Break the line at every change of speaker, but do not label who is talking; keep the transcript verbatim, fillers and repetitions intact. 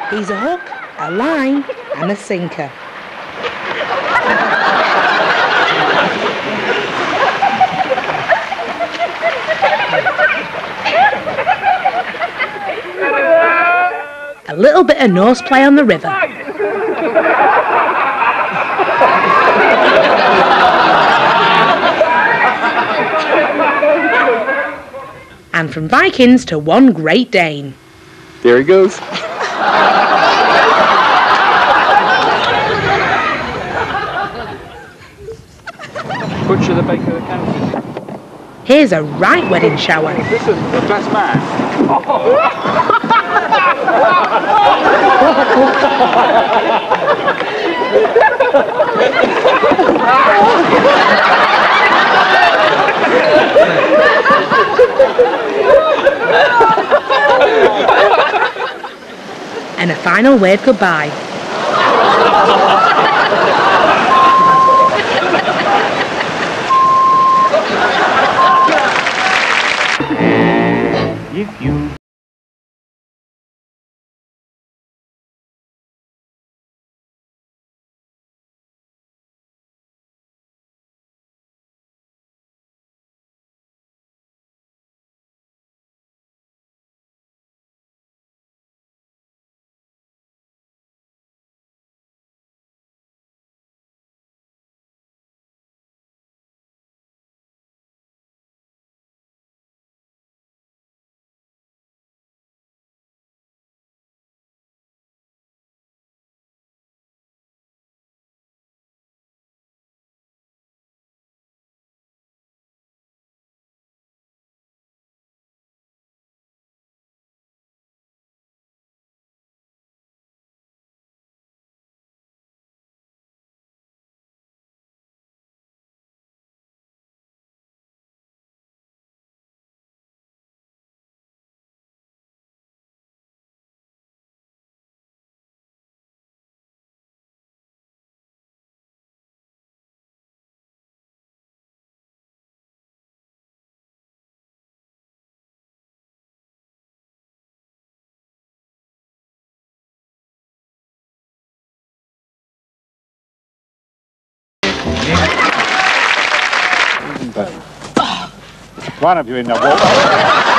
He's a hook, a line and a sinker. A little bit of nose play on the river. And from Vikings to one Great Dane.
There he goes. Butcher the baker of the county.
Here's a right wedding shower.
Listen, the best man.
And a final word goodbye.
If you
One of you in the water.